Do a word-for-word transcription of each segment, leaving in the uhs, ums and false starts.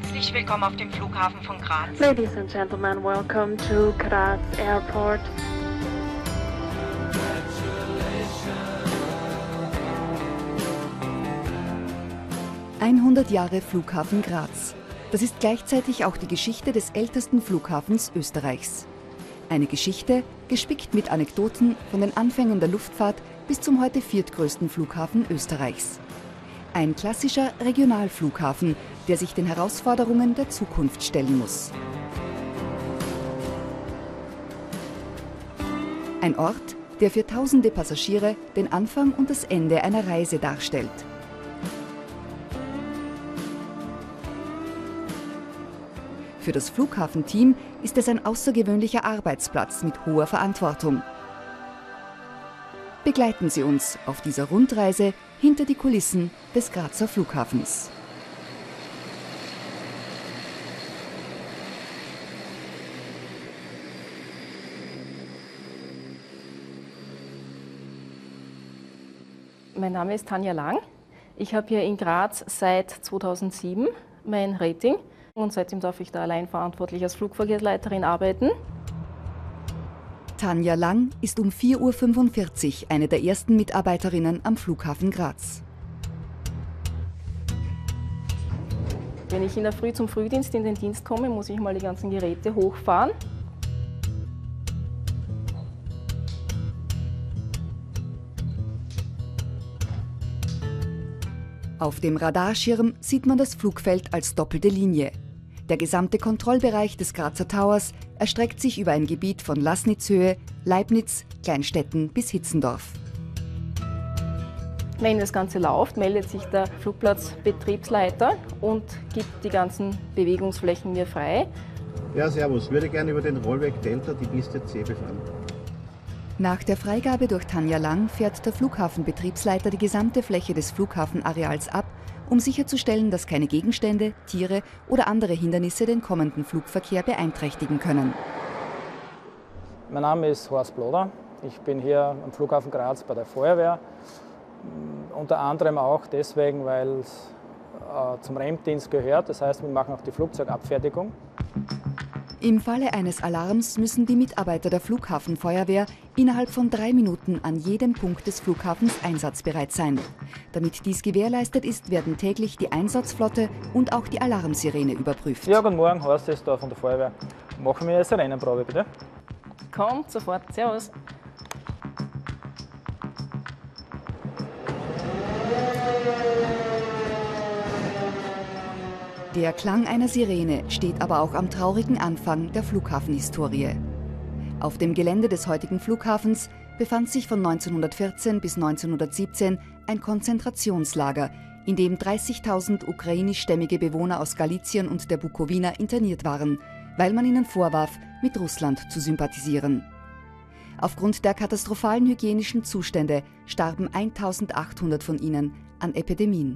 Herzlich willkommen auf dem Flughafen von Graz. Ladies and gentlemen, welcome to Graz Airport. hundert Jahre Flughafen Graz. Das ist gleichzeitig auch die Geschichte des ältesten Flughafens Österreichs. Eine Geschichte, gespickt mit Anekdoten von den Anfängen der Luftfahrt bis zum heute viertgrößten Flughafen Österreichs. Ein klassischer Regionalflughafen, der sich den Herausforderungen der Zukunft stellen muss. Ein Ort, der für tausende Passagiere den Anfang und das Ende einer Reise darstellt. Für das Flughafenteam ist es ein außergewöhnlicher Arbeitsplatz mit hoher Verantwortung. Begleiten Sie uns auf dieser Rundreise hinter die Kulissen des Grazer Flughafens. Mein Name ist Tanja Lang. Ich habe hier in Graz seit zweitausendsieben mein Rating und seitdem darf ich da allein verantwortlich als Flugverkehrsleiterin arbeiten. Tanja Lang ist um vier Uhr fünfundvierzig eine der ersten Mitarbeiterinnen am Flughafen Graz. Wenn ich in der Früh zum Frühdienst in den Dienst komme, muss ich mal die ganzen Geräte hochfahren. Auf dem Radarschirm sieht man das Flugfeld als doppelte Linie. Der gesamte Kontrollbereich des Grazer Towers erstreckt sich über ein Gebiet von Laßnitzhöhe, Leibnitz, Kleinstetten bis Hitzendorf. Wenn das Ganze läuft, meldet sich der Flugplatzbetriebsleiter und gibt die ganzen Bewegungsflächen mir frei. Ja, servus. Würde gerne über den Rollweg Delta die Piste C befahren. Nach der Freigabe durch Tanja Lang fährt der Flughafenbetriebsleiter die gesamte Fläche des Flughafenareals ab, um sicherzustellen, dass keine Gegenstände, Tiere oder andere Hindernisse den kommenden Flugverkehr beeinträchtigen können. Mein Name ist Horst Bloder. Ich bin hier am Flughafen Graz bei der Feuerwehr. Unter anderem auch deswegen, weil es äh, zum R E M-Dienst gehört. Das heißt, wir machen auch die Flugzeugabfertigung. Im Falle eines Alarms müssen die Mitarbeiter der Flughafenfeuerwehr innerhalb von drei Minuten an jedem Punkt des Flughafens einsatzbereit sein. Damit dies gewährleistet ist, werden täglich die Einsatzflotte und auch die Alarmsirene überprüft. Ja, guten Morgen, Horst ist da von der Feuerwehr. Machen wir eine Sirenenprobe, bitte. Kommt sofort, servus. Der Klang einer Sirene steht aber auch am traurigen Anfang der Flughafenhistorie. Auf dem Gelände des heutigen Flughafens befand sich von neunzehnhundertvierzehn bis neunzehnhundertsiebzehn ein Konzentrationslager, in dem dreißigtausend ukrainischstämmige Bewohner aus Galizien und der Bukowina interniert waren, weil man ihnen vorwarf, mit Russland zu sympathisieren. Aufgrund der katastrophalen hygienischen Zustände starben eintausendachthundert von ihnen an Epidemien.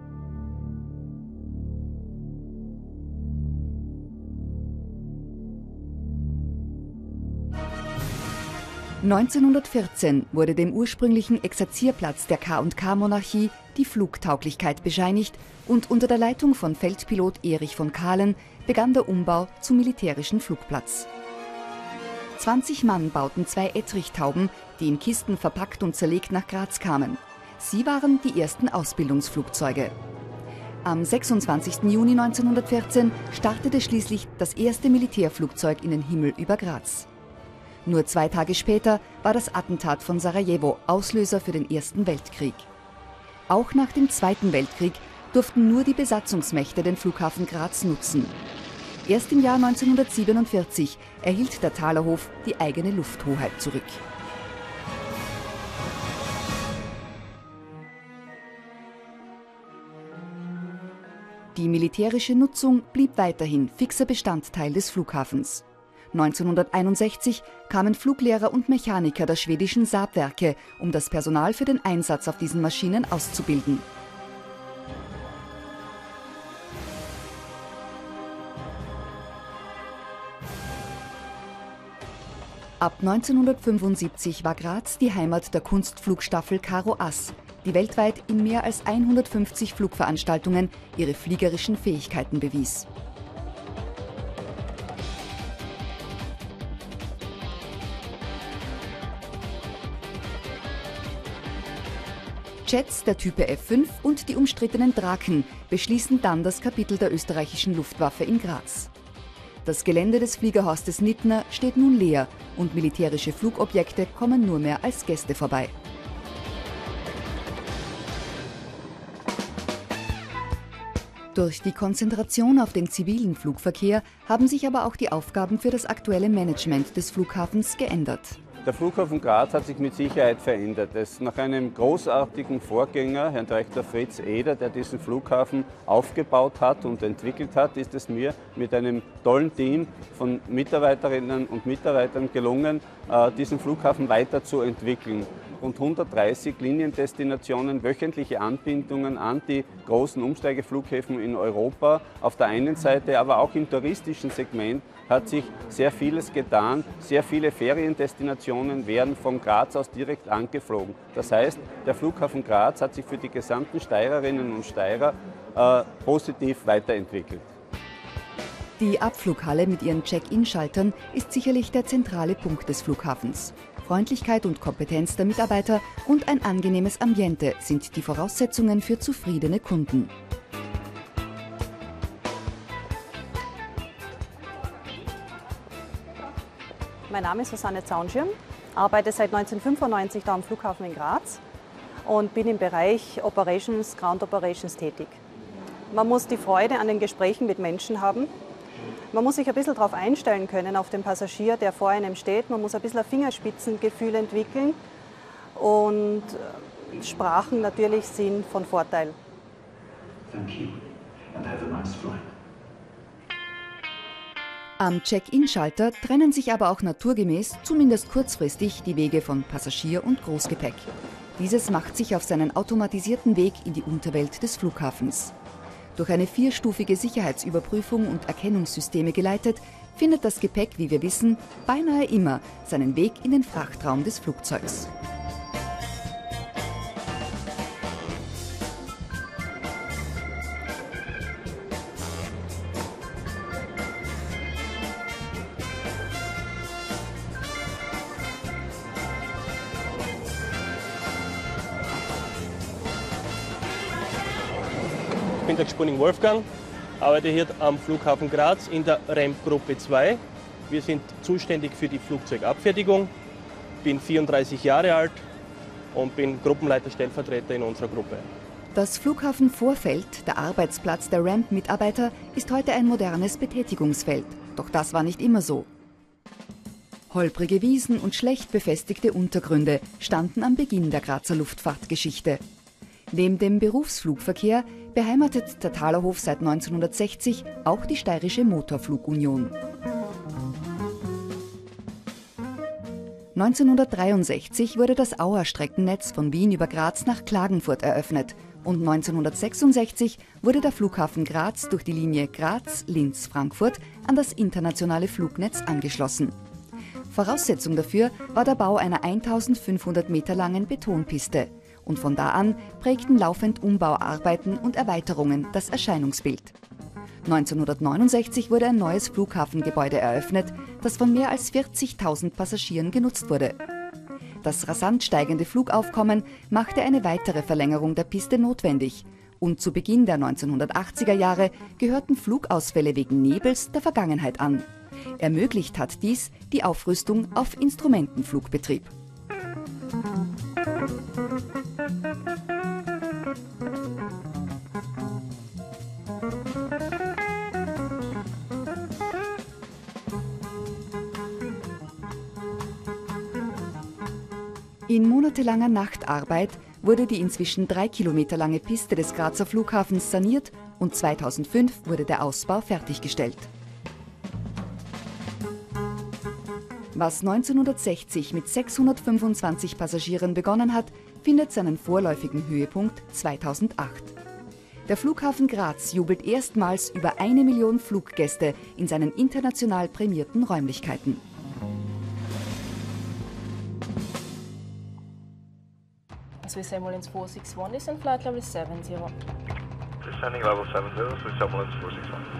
neunzehnhundertvierzehn wurde dem ursprünglichen Exerzierplatz der K und K-Monarchie die Flugtauglichkeit bescheinigt und unter der Leitung von Feldpilot Erich von Kahlen begann der Umbau zum militärischen Flugplatz. zwanzig Mann bauten zwei Ettrichtauben, die in Kisten verpackt und zerlegt nach Graz kamen. Sie waren die ersten Ausbildungsflugzeuge. Am sechsundzwanzigsten Juni neunzehnhundertvierzehn startete schließlich das erste Militärflugzeug in den Himmel über Graz. Nur zwei Tage später war das Attentat von Sarajevo Auslöser für den Ersten Weltkrieg. Auch nach dem Zweiten Weltkrieg durften nur die Besatzungsmächte den Flughafen Graz nutzen. Erst im Jahr neunzehnhundertsiebenundvierzig erhielt der Thalerhof die eigene Lufthoheit zurück. Die militärische Nutzung blieb weiterhin fixer Bestandteil des Flughafens. neunzehnhunderteinundsechzig kamen Fluglehrer und Mechaniker der schwedischen Saab-Werke, um das Personal für den Einsatz auf diesen Maschinen auszubilden. Ab neunzehnhundertfünfundsiebzig war Graz die Heimat der Kunstflugstaffel Karo Ass, die weltweit in mehr als hundertfünfzig Flugveranstaltungen ihre fliegerischen Fähigkeiten bewies. Jets der Type F fünf und die umstrittenen Draken beschließen dann das Kapitel der österreichischen Luftwaffe in Graz. Das Gelände des Fliegerhorstes Nittner steht nun leer und militärische Flugobjekte kommen nur mehr als Gäste vorbei. Durch die Konzentration auf den zivilen Flugverkehr haben sich aber auch die Aufgaben für das aktuelle Management des Flughafens geändert. Der Flughafen Graz hat sich mit Sicherheit verändert. Es nach einem großartigen Vorgänger, Herrn Direktor Fritz Eder, der diesen Flughafen aufgebaut hat und entwickelt hat, ist es mir mit einem tollen Team von Mitarbeiterinnen und Mitarbeitern gelungen, diesen Flughafen weiterzuentwickeln. Rund hundertdreißig Liniendestinationen, wöchentliche Anbindungen an die großen Umsteigeflughäfen in Europa. Auf der einen Seite, aber auch im touristischen Segment hat sich sehr vieles getan. Sehr viele Feriendestinationen werden von Graz aus direkt angeflogen. Das heißt, der Flughafen Graz hat sich für die gesamten Steirerinnen und Steirer äh, positiv weiterentwickelt. Die Abflughalle mit ihren Check-in-Schaltern ist sicherlich der zentrale Punkt des Flughafens. Freundlichkeit und Kompetenz der Mitarbeiter und ein angenehmes Ambiente sind die Voraussetzungen für zufriedene Kunden. Mein Name ist Susanne Zaunschirm, arbeite seit neunzehnhundertfünfundneunzig da am Flughafen in Graz und bin im Bereich Operations, Ground Operations tätig. Man muss die Freude an den Gesprächen mit Menschen haben. Man muss sich ein bisschen darauf einstellen können, auf den Passagier, der vor einem steht. Man muss ein bisschen ein Fingerspitzengefühl entwickeln und Sprachen natürlich sind von Vorteil. Thank you and have a nice flight. Am Check-in-Schalter trennen sich aber auch naturgemäß, zumindest kurzfristig, die Wege von Passagier und Großgepäck. Dieses macht sich auf seinen automatisierten Weg in die Unterwelt des Flughafens. Durch eine vierstufige Sicherheitsüberprüfung und Erkennungssysteme geleitet, findet das Gepäck, wie wir wissen, beinahe immer seinen Weg in den Frachtraum des Flugzeugs. Ich bin der Gspunning Wolfgang, arbeite hier am Flughafen Graz in der Ramp-Gruppe zwei. Wir sind zuständig für die Flugzeugabfertigung, bin vierunddreißig Jahre alt und bin Gruppenleiter Stellvertreter in unserer Gruppe. Das Flughafenvorfeld, der Arbeitsplatz der Ramp-Mitarbeiter, ist heute ein modernes Betätigungsfeld. Doch das war nicht immer so. Holprige Wiesen und schlecht befestigte Untergründe standen am Beginn der Grazer Luftfahrtgeschichte. Neben dem Berufsflugverkehr beheimatet der Thalerhof seit neunzehnhundertsechzig auch die Steirische Motorflugunion. neunzehnhundertdreiundsechzig wurde das Auer-Streckennetz von Wien über Graz nach Klagenfurt eröffnet und neunzehnhundertsechsundsechzig wurde der Flughafen Graz durch die Linie Graz-Linz-Frankfurt an das internationale Flugnetz angeschlossen. Voraussetzung dafür war der Bau einer eintausendfünfhundert Meter langen Betonpiste. Und von da an prägten laufend Umbauarbeiten und Erweiterungen das Erscheinungsbild. neunzehnhundertneunundsechzig wurde ein neues Flughafengebäude eröffnet, das von mehr als vierzigtausend Passagieren genutzt wurde. Das rasant steigende Flugaufkommen machte eine weitere Verlängerung der Piste notwendig. Und zu Beginn der neunzehnhundertachtziger Jahre gehörten Flugausfälle wegen Nebels der Vergangenheit an. Ermöglicht hat dies die Aufrüstung auf Instrumentenflugbetrieb. In monatelanger Nachtarbeit wurde die inzwischen drei Kilometer lange Piste des Grazer Flughafens saniert und zweitausendfünf wurde der Ausbau fertiggestellt. Was neunzehnhundertsechzig mit sechshundertfünfundzwanzig Passagieren begonnen hat, findet seinen vorläufigen Höhepunkt zweitausendacht. Der Flughafen Graz jubelt erstmals über eine Million Fluggäste in seinen international prämierten Räumlichkeiten. Swiss Ambulance four six one is in flight level seven zero. Descending level seven zero, Swiss Ambulance four six one.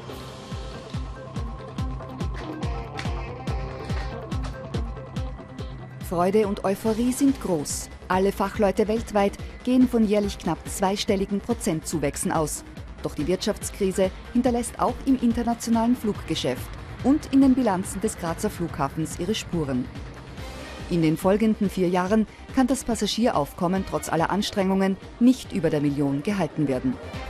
Freude und Euphorie sind groß. Alle Fachleute weltweit gehen von jährlich knapp zweistelligen Prozentzuwächsen aus. Doch die Wirtschaftskrise hinterlässt auch im internationalen Fluggeschäft und in den Bilanzen des Grazer Flughafens ihre Spuren. In den folgenden vier Jahren kann das Passagieraufkommen trotz aller Anstrengungen nicht über der Million gehalten werden.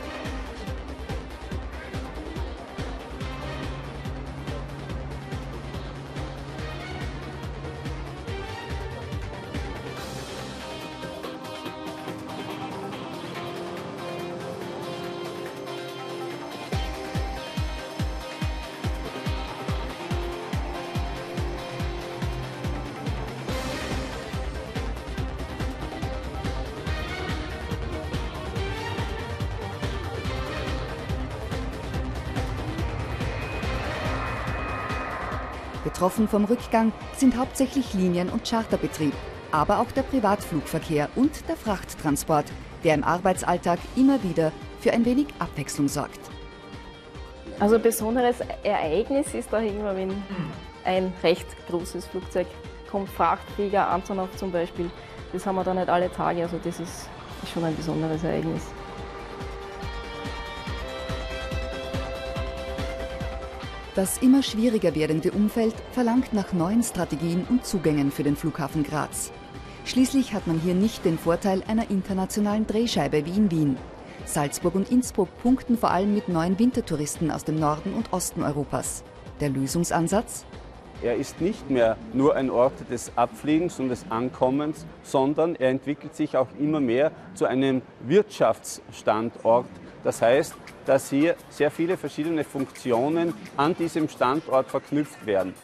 Betroffen vom Rückgang sind hauptsächlich Linien- und Charterbetrieb, aber auch der Privatflugverkehr und der Frachttransport, der im Arbeitsalltag immer wieder für ein wenig Abwechslung sorgt. Also ein besonderes Ereignis ist da immer, wenn ein recht großes Flugzeug kommt, Frachtflieger, Antonov zum Beispiel. Das haben wir da nicht alle Tage, also das ist, ist schon ein besonderes Ereignis. Das immer schwieriger werdende Umfeld verlangt nach neuen Strategien und Zugängen für den Flughafen Graz. Schließlich hat man hier nicht den Vorteil einer internationalen Drehscheibe wie in Wien. Salzburg und Innsbruck punkten vor allem mit neuen Wintertouristen aus dem Norden und Osten Europas. Der Lösungsansatz? Er ist nicht mehr nur ein Ort des Abfliegens und des Ankommens, sondern er entwickelt sich auch immer mehr zu einem Wirtschaftsstandort. Das heißt, dass hier sehr viele verschiedene Funktionen an diesem Standort verknüpft werden.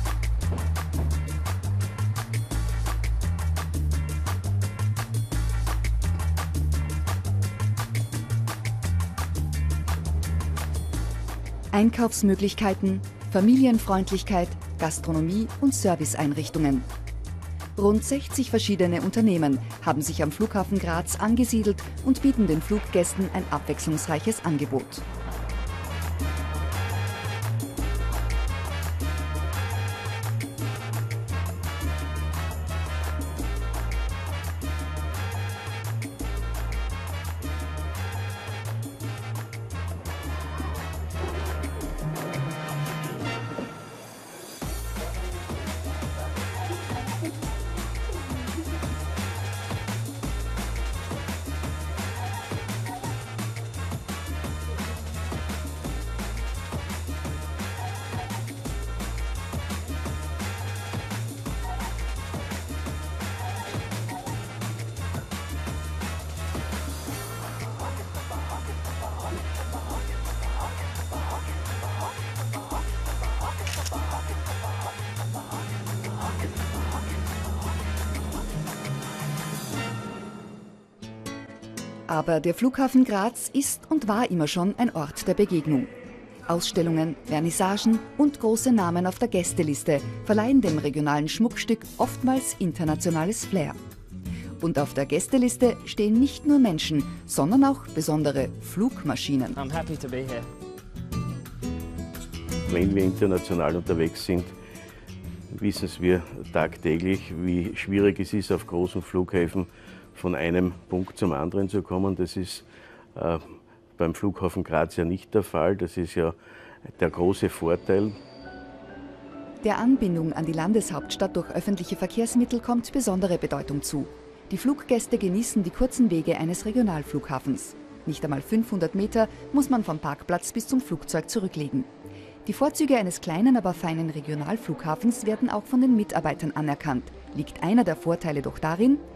Einkaufsmöglichkeiten, Familienfreundlichkeit, Gastronomie und Serviceeinrichtungen. Rund sechzig verschiedene Unternehmen haben sich am Flughafen Graz angesiedelt und bieten den Fluggästen ein abwechslungsreiches Angebot. Aber der Flughafen Graz ist und war immer schon ein Ort der Begegnung. Ausstellungen, Vernissagen und große Namen auf der Gästeliste verleihen dem regionalen Schmuckstück oftmals internationales Flair. Und auf der Gästeliste stehen nicht nur Menschen, sondern auch besondere Flugmaschinen. I'm happy to be here. Wenn wir international unterwegs sind, wissen wir tagtäglich, wie schwierig es ist, auf großen Flughäfen von einem Punkt zum anderen zu kommen. Das ist äh, beim Flughafen Graz ja nicht der Fall. Das ist ja der große Vorteil. Der Anbindung an die Landeshauptstadt durch öffentliche Verkehrsmittel kommt besondere Bedeutung zu. Die Fluggäste genießen die kurzen Wege eines Regionalflughafens. Nicht einmal fünfhundert Meter muss man vom Parkplatz bis zum Flugzeug zurücklegen. Die Vorzüge eines kleinen, aber feinen Regionalflughafens werden auch von den Mitarbeitern anerkannt. Liegt einer der Vorteile doch darin,